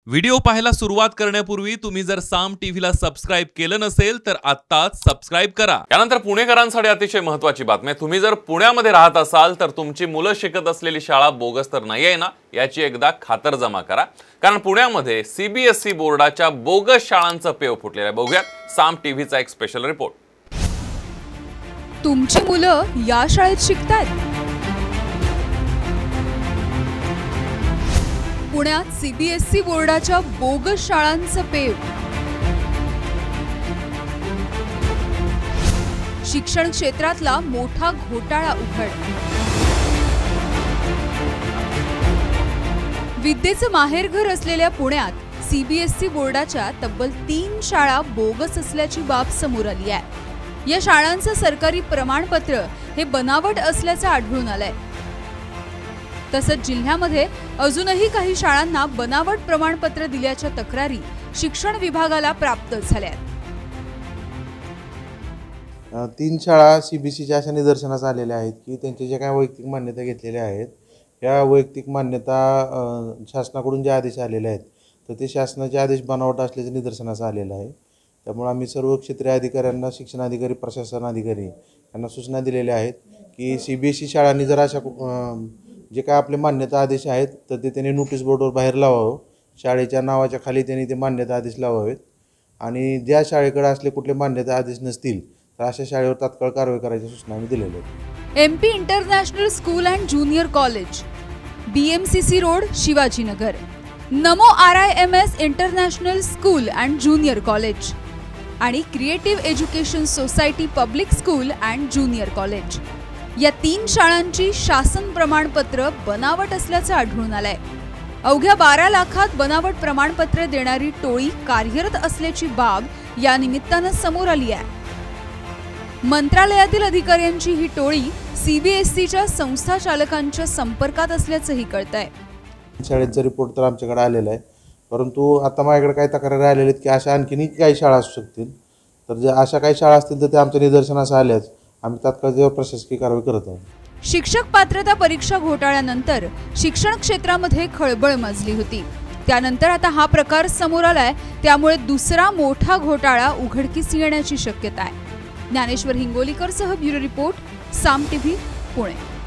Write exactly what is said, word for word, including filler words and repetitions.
Video पाहायला सुरुवात करण्यापूर्वी तुम्ही जर साम टीव्हीला सबस्क्राइब केलं नसेल तर आत्ताच सबस्क्राइब करा। त्यानंतर पुणेकरांसाठी अतिशय महत्त्वाची बातमी, तुम्ही जर पुण्यामध्ये राहत असाल तर तुमची मुलं शिकत असलेली शाळा बोगस तर नाहीये ना याची एकदा खातरजमा करा, कारण पुण्यामध्ये सीबीएसई बोर्डाच्या बोगस शाळांचं पेव फुटलेलं आहे। बघूयात साम टीव्हीचा एक स्पेशल रिपोर्ट। तुमची मुलं या शाळेत शिकतात? पुण्यात सीबीएसई बोर्डाच्या बोगस शाळांचं पेव। शिक्षण क्षेत्रातला मोठा घोटाळा उघड। विद्येचं माहेरघर असलेल्या पुण्यात सीबीएसई बोर्डाच्या तब्बल तीन शाळा बोगस असल्याची बाब समोर आली आहे। या शाळांचं सरकारी प्रमाणपत्र हे बनावट असल्याचं आढळून आलंय। तसंच जिल्ह्यामध्ये अजूनही काही शाळांना बनावट प्रमाणपत्र दिल्याच्या तक्रारी शिक्षण विभागाला प्राप्त झाल्या आहेत। तीन शाळा सीबीएसईच्या अशा निदर्शनास आलेल्या आहेत की त्यांच्या ज्या काही वैयक्तिक मान्यता घेतलेल्या आहेत, या वैयक्तिक मान्यता शासनाकडून जे आदेश आलेले आहेत तर ते शासनाचे आदेश बनावट असल्याचे निदर्शनास आलेलं आहे। त्यामुळे आम्ही सर्व क्षेत्रीय अधिकाऱ्यांना, शिक्षण अधिकारी, प्रशासन अधिकारी यांना सूचना दिलेल्या आहेत की सीबीएसई शाळांनी जर अशा जे काय आपले मान्यता आदेश आहेत तर ते त्यांनी नोटीस बोर्डवर बाहेर लावावं, शाळेच्या नावाच्या खाली त्यांनी ते मान्यता आदेश लावावेत आणि ज्या शाळेकडे असले कुठले मान्यता आदेश नसतील तर अशा शाळेवर तात्काळ कारवाई करायची सूचना आम्ही दिलेल्या आहेत। MP international school and junior college, BMCC road, Shivajinagar, Namo R I M S international school and junior college आणि creative education society public school and junior college या तीन शाळांची शासन प्रमाणपत्र बनावट असल्याचं आढळून आलंय। अवघ्या बारा लाखात बनावट प्रमाणपत्र देणारी टोळी कार्यरत असल्याची बाब या निमित्तानं समोर आली आहे। मंत्रालयातील अधिकाऱ्यांची ही टोळी सीबीएसईच्या संस्था चालकांच्या संपर्कात असल्याचंही कळतंय। शाळेचा रिपोर्ट तर आमच्याकडे आलेला आहे, परंतु आता माझ्याकडे काही तक्रारी आलेल्या आहेत की अशा आणखीनही काही शाळा असू शकतील, तर जर अशा काही शाळा असतील तर ते आमच्या निदर्शनास आल्याच आम्ही तात्काळ प्रशासकीय कारवाई करत आहोत। शिक्षक पात्रता परीक्षा घोटाळ्यानंतर शिक्षण क्षेत्रामध्ये खळबळ माजली होती, त्यानंतर आता हा प्रकार समोर आलाय, त्यामुळे दुसरा मोठा घोटाळा उघडकीस येण्याची शक्यता आहे। ज्ञानेश्वर हिंगोलीकर सह bureau report, Saam TV, Pune.